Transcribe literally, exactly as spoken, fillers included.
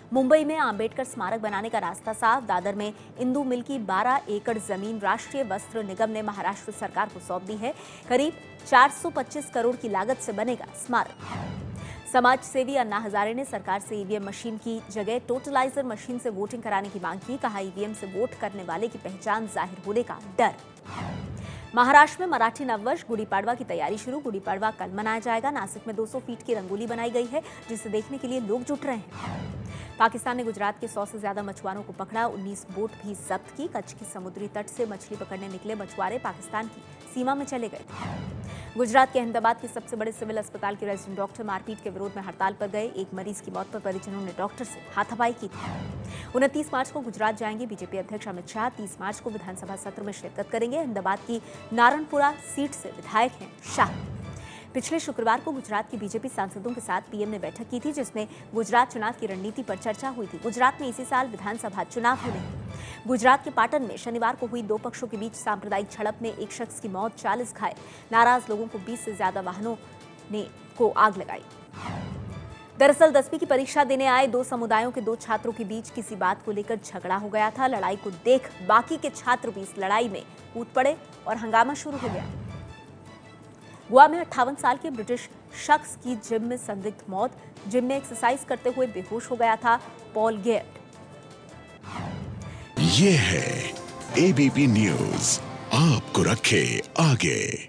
मुंबई में आंबेडकर स्मारक बनाने का रास्ता साफ। दादर में इंदू मिल की बारह एकड़ जमीन राष्ट्रीय वस्त्र निगम ने महाराष्ट्र सरकार को सौंप दी है। करीब चार सौ पच्चीस करोड़ की लागत से बनेगा स्मारक। समाज सेवी अन्ना हजारे ने सरकार से ईवीएम मशीन की जगह टोटलाइजर मशीन से वोटिंग कराने की मांग की। कहा, ईवीएम से वोट करने वाले की पहचान जाहिर होने का डर। महाराष्ट्र में मराठी नववर्ष गुड़ी पाड़वा की तैयारी शुरू। गुड़ी पाड़वा कल मनाया जाएगा। नासिक में दो सौ फीट की रंगोली बनाई गई है, जिसे देखने के लिए लोग जुट रहे हैं। पाकिस्तान ने गुजरात के सौ से ज्यादा मछुआरों को पकड़ा। उन्नीस बोट भी जब्त की। कच्छ की समुद्री तट से मछली पकड़ने निकले मछुआरे पाकिस्तान की सीमा में चले गए थे। गुजरात के अहमदाबाद के सबसे बड़े सिविल अस्पताल के रेजिडेंट डॉक्टर मारपीट के विरोध में हड़ताल पर गए। एक मरीज की मौत पर परिजनों ने डॉक्टर से हाथापाई की थी। उनतीस मार्च को गुजरात जाएंगे बीजेपी अध्यक्ष अमित शाह। तीस मार्च को विधानसभा सत्र में शिरकत करेंगे। अहमदाबाद की नारणपुरा सीट से विधायक हैं शाह। पिछले शुक्रवार को गुजरात के बीजेपी सांसदों के साथ पीएम ने बैठक की थी, जिसमें गुजरात चुनाव की रणनीति पर चर्चा हुई थी। गुजरात में इसी साल विधानसभा चुनाव होने हैं। गुजरात के पाटन में शनिवार को हुई दो पक्षों के बीच सांप्रदायिक झड़प में एक शख्स की मौत, चालीस घायल। नाराज लोगों को बीस से ज्यादा वाहनों ने को आग लगाई। दरअसल दसवीं की परीक्षा देने आए दो समुदायों के दो छात्रों के बीच किसी बात को लेकर झगड़ा हो गया था। लड़ाई को देख बाकी के छात्र भी इस लड़ाई में कूद पड़े और हंगामा शुरू हो गया। गोवा में अट्ठावन साल के ब्रिटिश शख्स की जिम में संदिग्ध मौत। जिम में एक्सरसाइज करते हुए बेहोश हो गया था पॉल गेट। ये है एबीपी न्यूज, आपको रखे आगे।